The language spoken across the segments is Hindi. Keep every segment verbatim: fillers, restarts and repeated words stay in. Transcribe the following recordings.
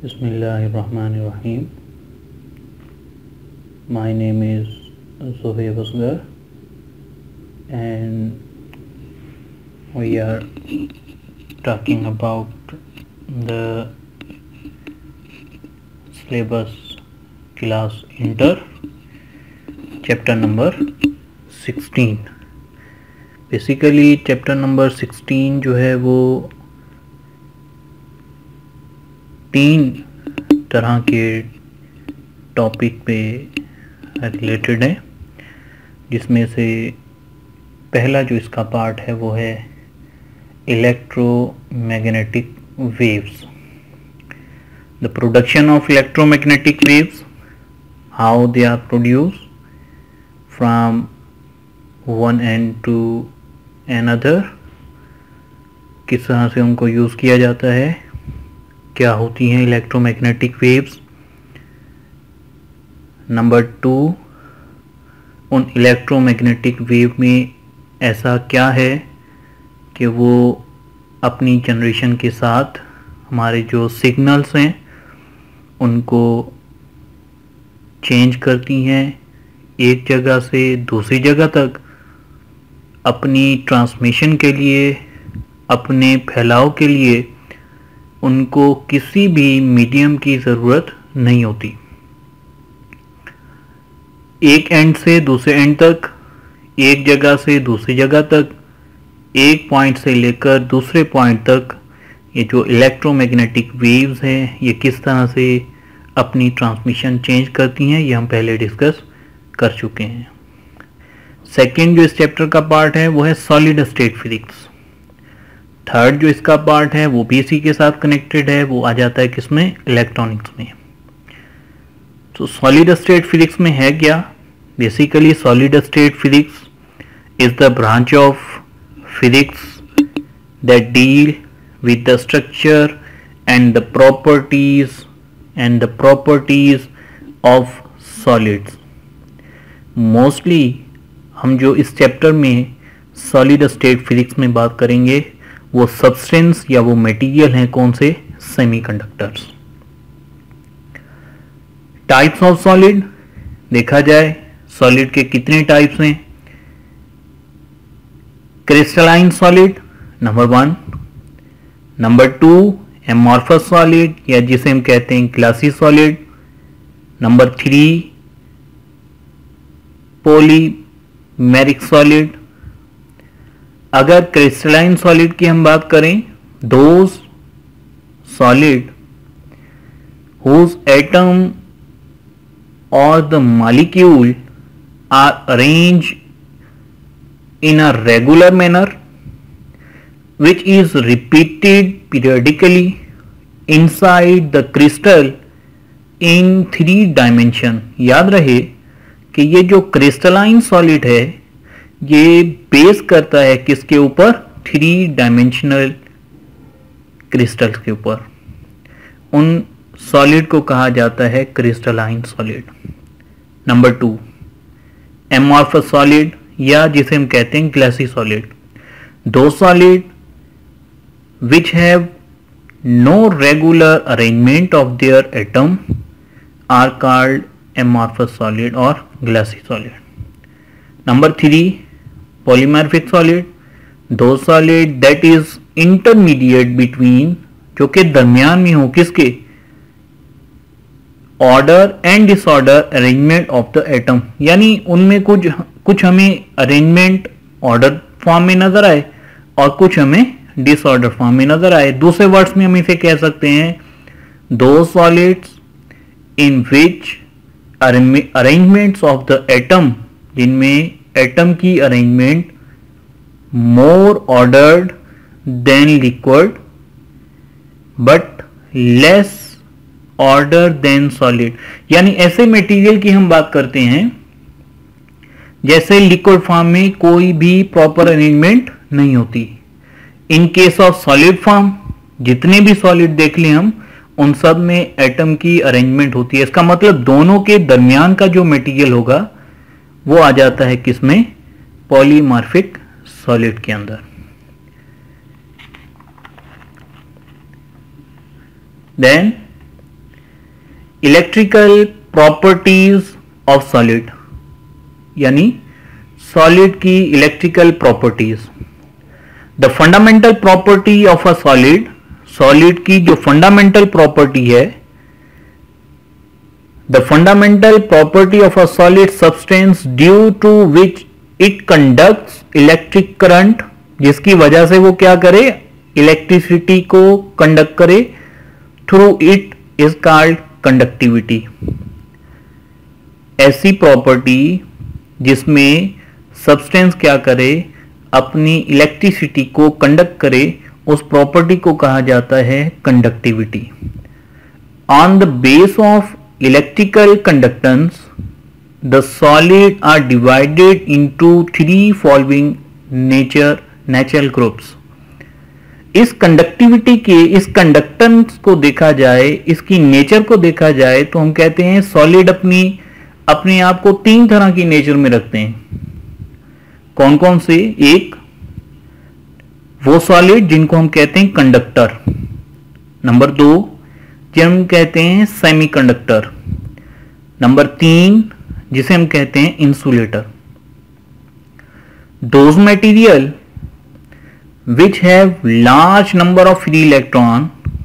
Bismillahirrahmanirrahim. My name is Sohaib Asghar and we are talking about the syllabus class Inter chapter number sixteen. Basically chapter number sixteen जो है वो तीन तरह के टॉपिक पे रिलेटेड है, जिसमें से पहला जो इसका पार्ट है वो है electromagnetic waves, the production of electromagnetic waves, how they are produce from one end to another, किस तरह से उनको यूज़ किया जाता है, क्या होती हैं इलेक्ट्रोमैग्नेटिक वेव्स। नंबर टू, उन इलेक्ट्रोमैग्नेटिक वेव में ऐसा क्या है कि वो अपनी जनरेशन के साथ हमारे जो सिग्नल्स हैं उनको चेंज करती हैं, एक जगह से दूसरी जगह तक अपनी ट्रांसमिशन के लिए, अपने फैलाव के लिए उनको किसी भी मीडियम की ज़रूरत नहीं होती। एक एंड से दूसरे एंड तक, एक जगह से दूसरी जगह तक, एक पॉइंट से लेकर दूसरे पॉइंट तक ये जो इलेक्ट्रोमैग्नेटिक वेव्स हैं ये किस तरह से अपनी ट्रांसमिशन चेंज करती हैं, ये हम पहले डिस्कस कर चुके हैं। सेकेंड जो इस चैप्टर का पार्ट है वो है सॉलिड स्टेट फिजिक्स। थर्ड जो इसका पार्ट है वो भी इसी के साथ कनेक्टेड है, वो आ जाता है किसमें, इलेक्ट्रॉनिक्स में। तो सॉलिड स्टेट फिजिक्स में है क्या, basically solid state physics is the branch of physics that deal with the structure and the properties and the properties of solids. Mostly हम जो इस चैप्टर में सॉलिड स्टेट फिजिक्स में बात करेंगे वो सब्सटेंस या वो मटेरियल हैं कौन से, सेमीकंडक्टर्स। टाइप्स ऑफ सॉलिड देखा जाए, सॉलिड के कितने टाइप्स हैं। Crystalline solid number one, number two amorphous solid या जिसे हम कहते हैं glassy solid, number three polymeric solid. अगर क्रिस्टलाइन सॉलिड की हम बात करें, those solid whose atom or the molecule are arranged in a regular manner which is repeated periodically inside the crystal in three dimension। याद रहे कि ये जो क्रिस्टलाइन सॉलिड है ये बेस करता है किसके ऊपर, थ्री डायमेंशनल क्रिस्टल्स के ऊपर। उन सॉलिड को कहा जाता है crystalline solid. Number two amorphous solid या जिसे हम कहते हैं glassy solid. Those solid which have no regular arrangement of their atom are called amorphous solid और glassy solid. Number three polymorphic solid, those solid that is intermediate between, जो कि दरमियान में हो किसके, order and disorder arrangement of the atom, यानी उनमें कुछ कुछ हमें अरेंजमेंट ऑर्डर फॉर्म में नजर आए और कुछ हमें डिसऑर्डर फॉर्म में नजर आए। दूसरे वर्ड्स में हम इसे कह सकते हैं those solids in which arrangements of the atom, जिनमें एटम की arrangement more ordered than liquid but less order than solid. यानी ऐसे मटेरियल की हम बात करते हैं जैसे लिक्विड फॉर्म में कोई भी प्रॉपर अरेंजमेंट नहीं होती। In case of solid form जितने भी सॉलिड देख लें हम, उन सब में एटम की अरेंजमेंट होती है। इसका मतलब दोनों के दरमियान का जो मटेरियल होगा वो आ जाता है किसमें, पॉलीमॉर्फिक सॉलिड के अंदर। Then electrical properties of solid, यानी सॉलिड की electrical properties. The fundamental property of a solid, solid की जो फंडामेंटल प्रॉपर्टी है, the fundamental property of a solid substance due to which it conducts electric current, जिसकी वजह से वो क्या करे, इलेक्ट्रिसिटी को कंडक्ट करे, through it is called conductivity. ऐसी प्रॉपर्टी जिसमें सब्सटेंस क्या करे, अपनी इलेक्ट्रिसिटी को कंडक्ट करे, उस प्रॉपर्टी को कहा जाता है conductivity. On the base of electrical conductance the solid are divided into three following nature natural groups. इस कंडक्टिविटी के, इस कंडक्टेंस को देखा जाए, इसकी नेचर को देखा जाए तो हम कहते हैं सॉलिड अपनी अपने आप को तीन तरह की नेचर में रखते हैं। कौन कौन से? एक, वो सॉलिड जिनको हम कहते हैं कंडक्टर। नंबर दो, जिसे हम कहते हैं सेमीकंडक्टर। नंबर तीन, जिसे हम कहते हैं insulator. Those material which have large number of free electron,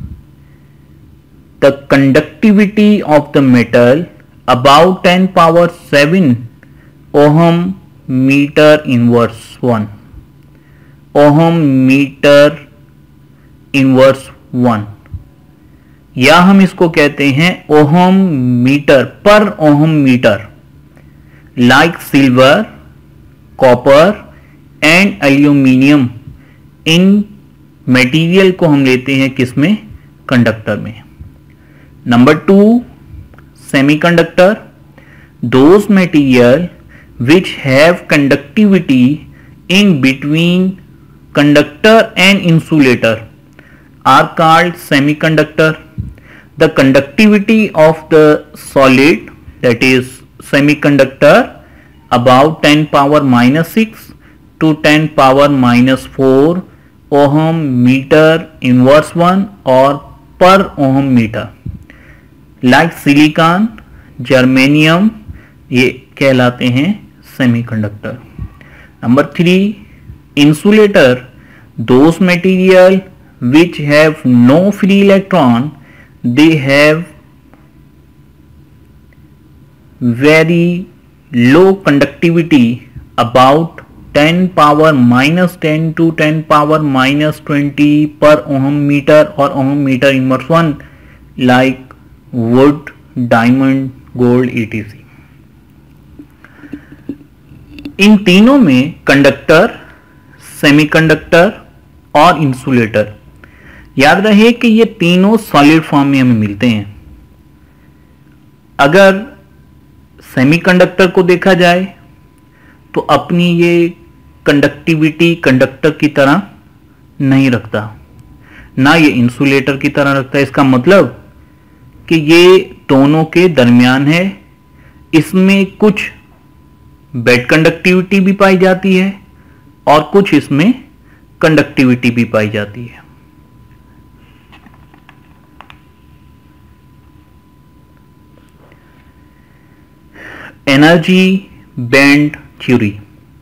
the conductivity of the metal about ten power seven ohm meter inverse one, ohm meter inverse one, या हम इसको कहते हैं ohm metre per ohm metre. Like silver, copper and aluminium, इन मटेरियल को हम लेते हैं किसमें? कंडक्टर में। Number two, semiconductor, those material which have conductivity in between conductor and insulator are called semiconductor. The conductivity of the solid, that is semiconductor, about ten power minus six to ten power minus four ohm metre inverse one और per ohm metre. Like silicon, germanium, ये कहलाते हैं semiconductor. Number three, insulator, those material which have no free electron, they have very low conductivity about ten power minus ten to ten power minus twenty per ohm metre और ohm metre inverse one, like wood, diamond, gold, ETC. इन तीनों में कंडक्टर, सेमीकंडक्टर और इंसुलेटर, याद रहे कि ये तीनों सॉलिड फॉर्म में हमें मिलते हैं। अगर सेमीकंडक्टर को देखा जाए तो अपनी ये कंडक्टिविटी कंडक्टर की तरह नहीं रखता, ना ये इंसुलेटर की तरह रखता है। इसका मतलब कि ये दोनों के दरमियान है। इसमें कुछ बेड कंडक्टिविटी भी पाई जाती है और कुछ इसमें कंडक्टिविटी भी पाई जाती है। Energy band theory.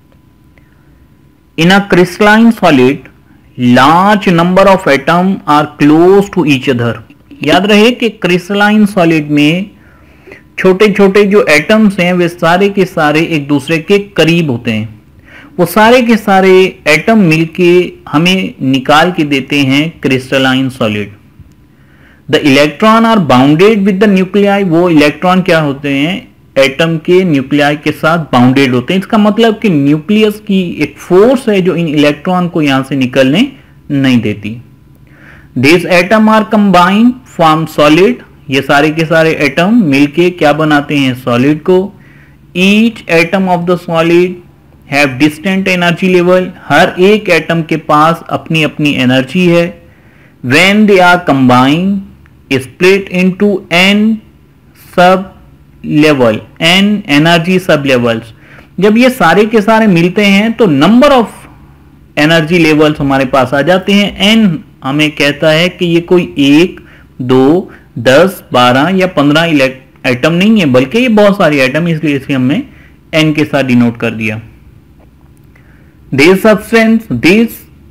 In a crystalline solid, large number of atoms are close to each other. याद रहे कि क्रिस्टलाइन सॉलिड में छोटे छोटे जो एटम्स हैं वे सारे के सारे एक दूसरे के करीब होते हैं। वो सारे के सारे एटम मिलके हमें निकाल के देते हैं crystalline solid. The electron are bounded with the nuclei, वो इलेक्ट्रॉन क्या होते हैं? एटम के न्यूक्लियाई के साथ बाउंडेड होते हैं। इसका मतलब कि न्यूक्लियस की एक फोर्स है जो इन इलेक्ट्रॉन को यहां से निकलने नहीं देती। This atom are combined form solid, ये सारे के सारे एटम मिलके क्या बनाते हैं? सॉलिड को। Each atom of the solid have distant energy level, हर एक एटम के पास अपनी अपनी एनर्जी है। When they are combined split into N sub level, N energy sub levels. जब ये सारे के सारे मिलते हैं तो नंबर ऑफ एनर्जी लेवल्स हमारे पास आ जाते हैं। एन हमें कहता है कि ये कोई एक, दो, दस, बारह या पंद्रह एटम नहीं है, बल्कि ये बहुत सारे एटम, इसलिए इसे हमने एन के साथ डिनोट कर दिया। This substance this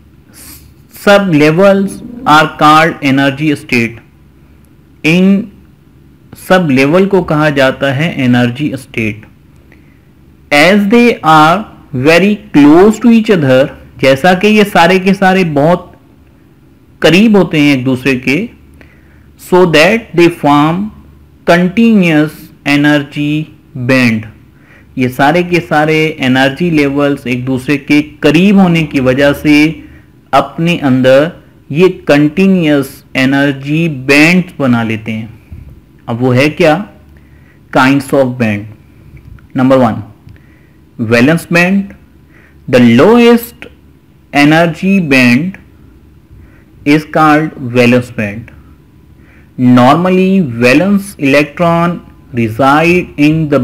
sub levels are called energy state. इन सब लेवल को कहा जाता है energy state. As they are very close to each other, जैसा कि ये सारे के सारे बहुत करीब होते हैं एक दूसरे के, so that they form continuous energy band. ये सारे के सारे एनर्जी लेवल्स एक दूसरे के करीब होने की वजह से अपने अंदर ये कंटिन्यूस एनर्जी बैंड बना लेते हैं। अब वो है क्या? Kinds of band. Number one, valence band. The lowest energy band is called valence band. Normally, valence electron reside in the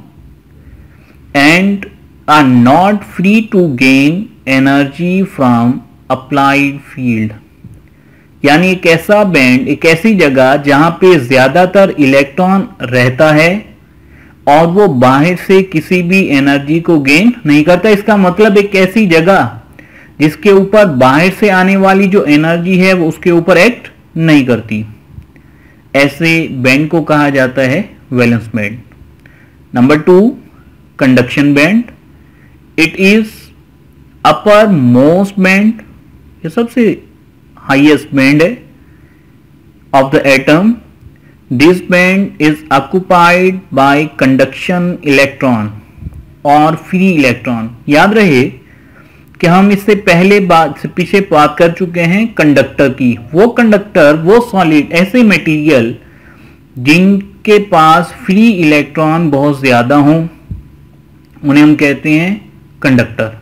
bond and are not free to gain energy from applied field. यानी एक ऐसा बैंड, एक ऐसी जगह जहां पे ज्यादातर इलेक्ट्रॉन रहता है और वो बाहर से किसी भी एनर्जी को गेन नहीं करता। इसका मतलब एक ऐसी जगह जिसके ऊपर बाहर से आने वाली जो एनर्जी है वो उसके ऊपर एक्ट नहीं करती, ऐसे बैंड को कहा जाता है valence band. Number two, conduction band. It is upper most band, ये सबसे हाईएस्ट बैंड है of the atom. This band is occupied by conduction electron और फ्री इलेक्ट्रॉन। याद रहे कि हम इससे पहले बात से पीछे बात कर चुके हैं कंडक्टर की। वो कंडक्टर, वो सॉलिड, ऐसे मटेरियल जिनके पास फ्री इलेक्ट्रॉन बहुत ज्यादा हों, उन्हें हम कहते हैं कंडक्टर।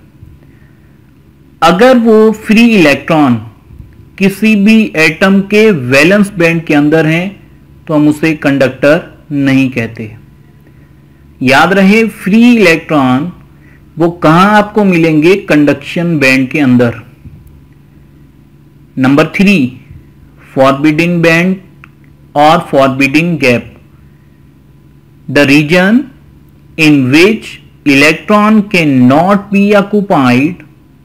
अगर वो फ्री इलेक्ट्रॉन किसी भी एटम के वैलेंस बैंड के अंदर हैं तो हम उसे कंडक्टर नहीं कहते। याद रहे, फ्री इलेक्ट्रॉन वो कहां आपको मिलेंगे? कंडक्शन बैंड के अंदर। नंबर थ्री, फॉरबिडन बैंड और forbidden gap. The region in which electron can not be occupied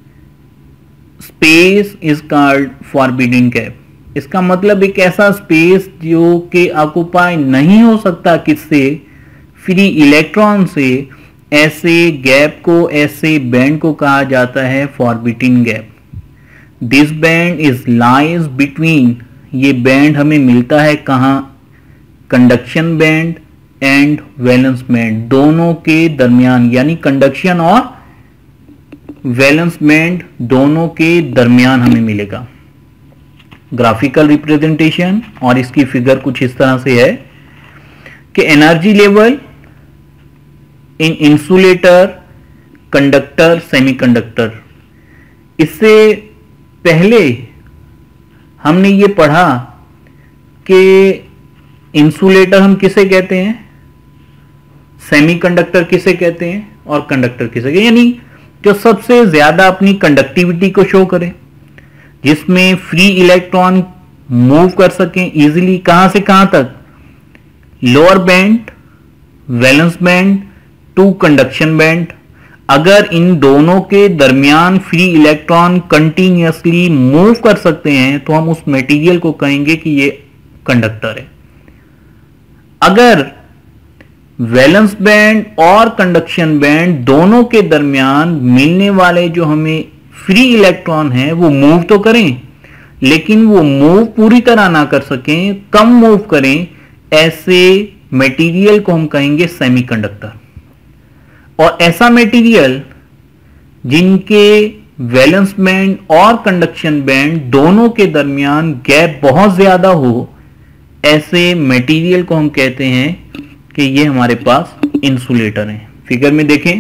space is called forbidden gap. इसका मतलब एक ऐसा स्पेस जो कि ऑक्युपाई नहीं हो सकता किससे? फ्री इलेक्ट्रॉन से। ऐसे गैप को, ऐसे बैंड को कहा जाता है forbidden gap. This band is lies between, ये बैंड हमें मिलता है कहां? Conduction band and valence band, दोनों के दरमियान, यानी कंडक्शन और वैलेंस बैंड दोनों के दरमियान हमें मिलेगा। ग्राफिकल रिप्रेजेंटेशन, और इसकी फिगर कुछ इस तरह से है कि energy level in insulator, conductor, semiconductor. इससे पहले हमने ये पढ़ा कि इंसुलेटर हम किसे कहते हैं, सेमीकंडक्टर किसे कहते हैं और कंडक्टर किसे कहते हैं। यानी जो सबसे ज्यादा अपनी कंडक्टिविटी को शो करे, जिसमें फ्री इलेक्ट्रॉन मूव कर सकें इजीली, कहां से कहां तक? Lower band, valence band to conduction band. अगर इन दोनों के दरमियान फ्री इलेक्ट्रॉन कंटिन्यूअसली मूव कर सकते हैं तो हम उस मटेरियल को कहेंगे कि ये कंडक्टर है। अगर वैलेंस बैंड और कंडक्शन बैंड दोनों के दरमियान मिलने वाले जो हमें फ्री इलेक्ट्रॉन हैं वो मूव तो करें, लेकिन वो मूव पूरी तरह ना कर सकें, कम मूव करें, ऐसे मटेरियल को हम कहेंगे सेमीकंडक्टर। और ऐसा मटेरियल जिनके वैलेंस बैंड और कंडक्शन बैंड दोनों के दरमियान गैप बहुत ज्यादा हो, ऐसे मटेरियल को हम कहते हैं कि ये हमारे पास इंसुलेटर हैं। फिगर में देखें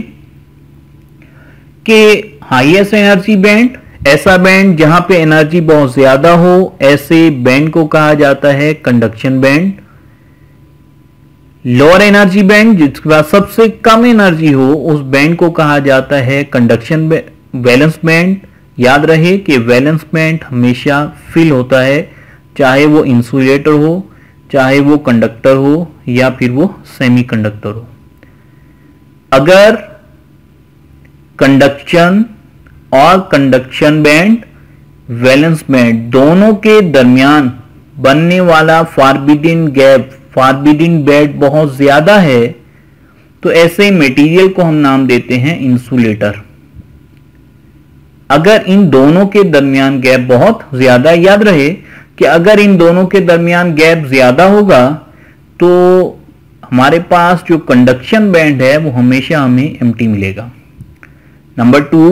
कि हाईएस्ट एनर्जी बैंड, ऐसा बैंड जहां पे एनर्जी बहुत ज्यादा हो, ऐसे बैंड को कहा जाता है conduction band. Lower energy band, जिसके पास सबसे कम एनर्जी हो, उस बैंड को कहा जाता है कंडक्शन वैलेंस बैंड। याद रहे कि वैलेंस बैंड हमेशा फिल होता है, चाहे वो इंसुलेटर हो चाहे वो कंडक्टर हो या फिर वो सेमीकंडक्टर हो। अगर कंडक्शन और कंडक्शन बैंड, वैलेंस बैंड दोनों के दरमियान बनने वाला फॉरबिडन गैप, फॉरबिडन बैंड बहुत ज्यादा है, तो ऐसे मटेरियल को हम नाम देते हैं इंसुलेटर। अगर इन दोनों के दरमियान गैप बहुत ज्यादा, याद रहे कि अगर इन दोनों के दरमियान गैप ज्यादा होगा तो हमारे पास जो कंडक्शन बैंड है वो हमेशा हमें एम्प्टी मिलेगा। नंबर टू,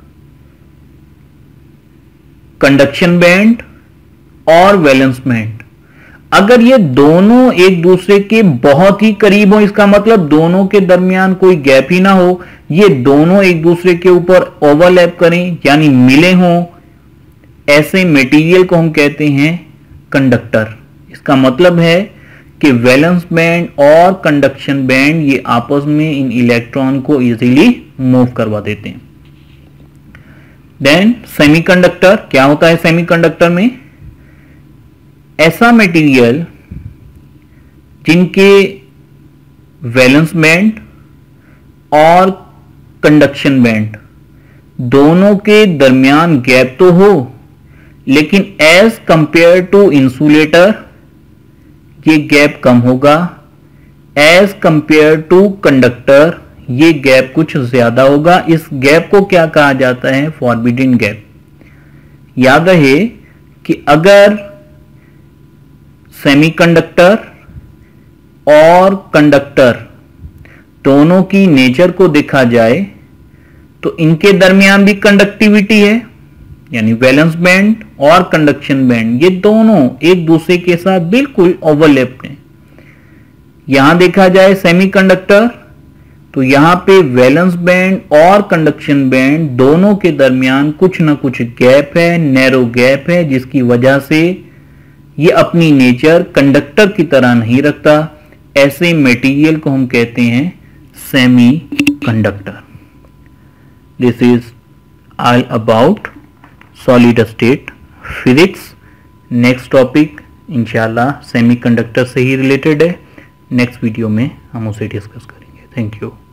कंडक्शन बैंड और वैलेंस बैंड, अगर ये दोनों एक दूसरे के बहुत ही करीब हो, इसका मतलब दोनों के दरमियान कोई गैप ही ना हो, ये दोनों एक दूसरे के ऊपर ओवरलैप करें यानी मिले हों, ऐसे मटेरियल को हम कहते हैं कंडक्टर। इसका मतलब है कि वैलेंस बैंड और कंडक्शन बैंड ये आपस में इन इलेक्ट्रॉन को इजीली मूव करवा देते हैं। देन सेमीकंडक्टर, क्या होता है सेमीकंडक्टर में? ऐसा मटेरियल जिनके वैलेंस बैंड और कंडक्शन बैंड दोनों के दरमियान गैप तो हो, लेकिन एज कंपेयर टू इंसुलेटर ये गैप कम होगा, एज कंपेयर टू कंडक्टर ये गैप कुछ ज्यादा होगा। इस गैप को क्या कहा जाता है? Forbidden gap. याद रहे कि अगर सेमीकंडक्टर और कंडक्टर दोनों की नेचर को देखा जाए तो इनके दरमियान भी कंडक्टिविटी है, यानी वैलेंस बैंड और कंडक्शन बैंड ये दोनों एक दूसरे के साथ बिल्कुल ओवरलैप हैं। यहां देखा जाए सेमीकंडक्टर तो यहां पे वैलेंस बैंड और कंडक्शन बैंड दोनों के दरमियान कुछ ना कुछ गैप है, नैरो गैप है, जिसकी वजह से ये अपनी नेचर कंडक्टर की तरह नहीं रखता। ऐसे मटेरियल को हम कहते हैं semi conductor. This is all about solid state physics. Next topic इंशाल्लाह सेमीकंडक्टर से ही रिलेटेड है। नेक्स्ट वीडियो में हम उसे डिस्कस करेंगे। Thank you.